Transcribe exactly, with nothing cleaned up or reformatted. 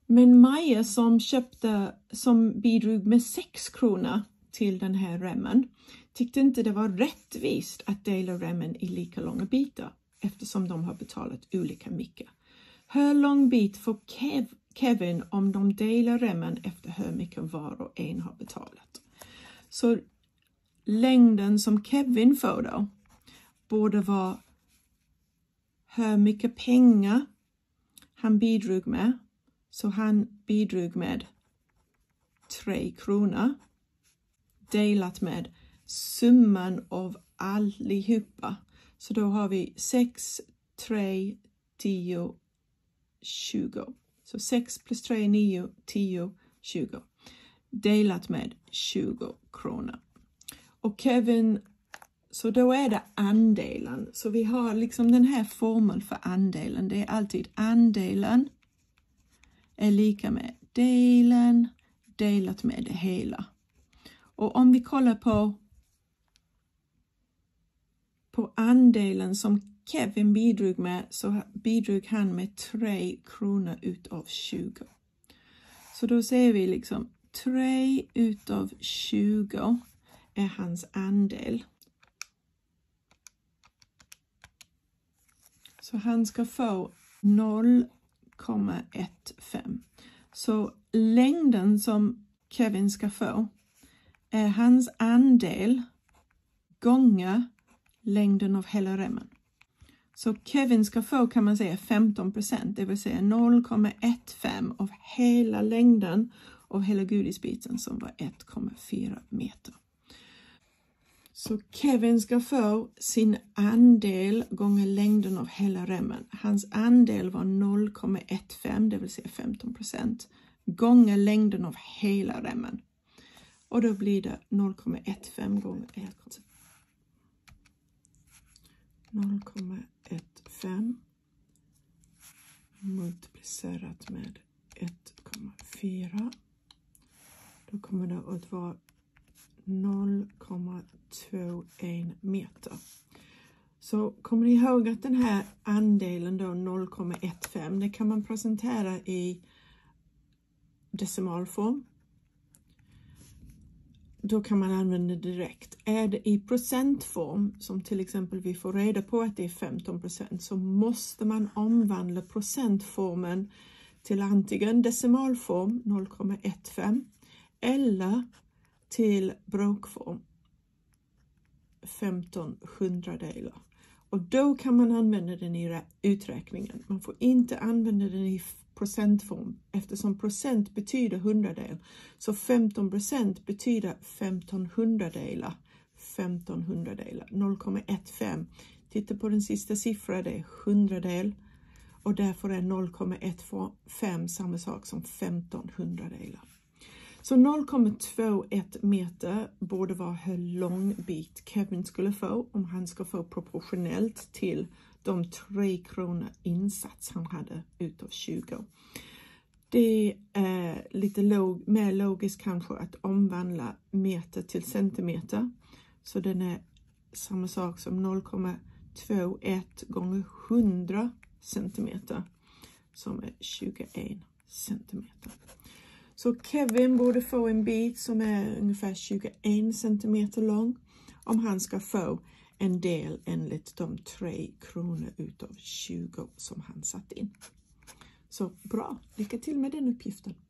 Men Maja som köpte, som bidrog med sex kronor till den här remmen, tyckte inte det var rättvist att dela remmen i lika långa bitar eftersom de har betalat olika mycket. Hur lång bit får Kev, Kevin om de delar remmen efter hur mycket var och en har betalat? Så längden som Kevin får då borde vara hur mycket pengar han bidrog med. Så han bidrog med tre kronor delat med summan av allihopa. Så då har vi sex, tre, tio, tjugo. Så sex plus tre, nio, tio, tjugo. Delat med tjugo kronor. Och Kevin, så då är det andelen. Så vi har liksom den här formeln för andelen. Det är alltid andelen är lika med delen delat med det hela. Och om vi kollar på på andelen som Kevin bidrog med, så bidrog han med tre kronor utav tjugo. Så då ser vi liksom tre utav tjugo är hans andel. Så han ska få noll komma fyrtiofem. Så längden som Kevin ska få är hans andel gånger längden av hela remmen. Så Kevin ska få, kan man säga, femton procent, det vill säga noll komma fyrtiofem av hela längden av hela godisbiten som var ett komma fyra meter. Så Kevin ska få sin andel gånger längden av hela remmen. Hans andel var noll komma fyrtiofem, det vill säga femton procent, gånger längden av hela remmen. Och då blir det noll komma fyrtiofem gånger noll komma fyrtiofem multiplicerat med ett komma fyra. Då kommer det att vara noll komma tjugoett meter. Så kommer ni ihåg att den här andelen då noll komma fyrtiofem, det kan man presentera i decimalform. Då kan man använda det direkt. Är det i procentform, som till exempel vi får reda på att det är femton procent, så måste man omvandla procentformen till antingen decimalform noll komma fyrtiofem eller till bråkform femton hundradelar. Och då kan man använda den i uträkningen. Man får inte använda den i procentform eftersom procent betyder hundradel. Så femton procent betyder femton hundradelar. femton hundradelar. noll komma fyrtiofem. Titta på den sista siffran, det är hundradel. Och därför är noll komma fyrtiofem samma sak som femton hundradelar. Så noll komma tjugoett meter borde vara hur lång bit Kevin skulle få om han ska få proportionellt till de tre kronor insats han hade utav tjugo. Det är lite log, mer logiskt kanske att omvandla meter till centimeter. Så den är samma sak som noll komma tjugoett gånger hundra centimeter som är tjugoett centimeter. Så Kevin borde få en bit som är ungefär tjugoett centimeter lång om han ska få en del enligt de tre kronor utav tjugo som han satt in. Så bra, lycka till med den uppgiften.